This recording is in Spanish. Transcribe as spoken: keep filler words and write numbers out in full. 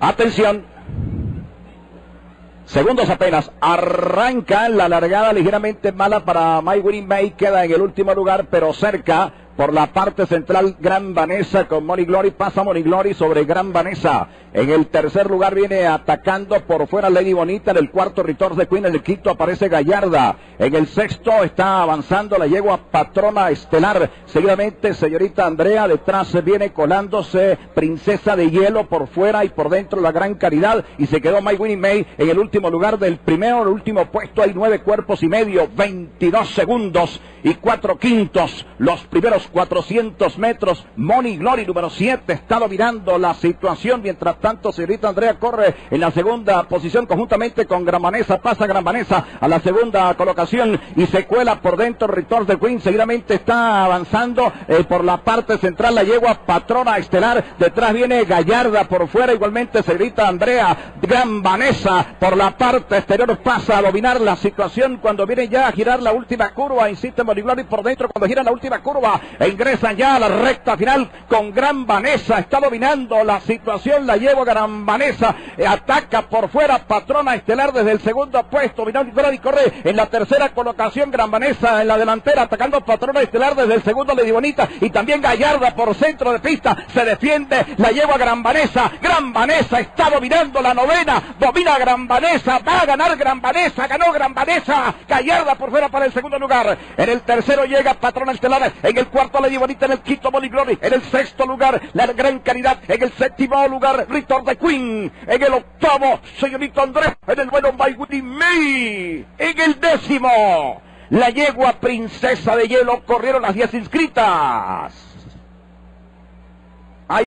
Atención. Segundos apenas. Arranca la largada ligeramente mala para My Winning May. Queda en el último lugar, pero cerca. Por la parte central, Gran Vanessa con Money Glory. Pasa Money Glory sobre Gran Vanessa. En el tercer lugar viene atacando por fuera Lady Bonita. En el cuarto, Return de Queen. En el quinto aparece Gallarda. En el sexto está avanzando la yegua Patrona Estelar. Seguidamente, Señorita Andrea. Detrás viene colándose Princesa de Hielo por fuera y por dentro la Gran Caridad. Y se quedó My Winning May en el último lugar del primero. En el último puesto hay nueve cuerpos y medio. veintidós segundos y cuatro quintos. Los primeros cuatrocientos metros. Money Glory número siete está dominando la situación. Mientras tanto, señorita Andrea corre en la segunda posición conjuntamente con Gran Vanessa. Pasa Gran Vanessa a la segunda colocación y se cuela por dentro Return de Queen. Seguidamente está avanzando eh, por la parte central la yegua Patrona Estelar. Detrás viene Gallarda por fuera. Igualmente señorita Andrea. Gran Vanessa por la parte exterior pasa a dominar la situación cuando viene ya a girar la última curva. Insiste Money Glory por dentro cuando gira la última curva. E ingresan ya a la recta final con Gran Vanessa. Está dominando la situación. La lleva Gran Vanessa. Eh, ataca por fuera Patrona Estelar desde el segundo puesto. Money Glory corre en la tercera colocación. Gran Vanessa en la delantera atacando Patrona Estelar desde el segundo. Lady Bonita y también Gallarda por centro de pista. Se defiende. La lleva Gran Vanessa. Gran Vanessa está dominando la novena. Domina Gran Vanessa. Va a ganar Gran Vanessa. Ganó Gran Vanessa. Gallarda por fuera para el segundo lugar. En el tercero llega Patrona Estelar. En el cuarto Lady Bonita. En el quinto Money Glory. En el sexto lugar la Gran Caridad. En el séptimo lugar Return de Queen. En el octavo señorita Andrés. En el bueno My Winning May. En el décimo la yegua Princesa de Hielo. Corrieron las diez inscritas.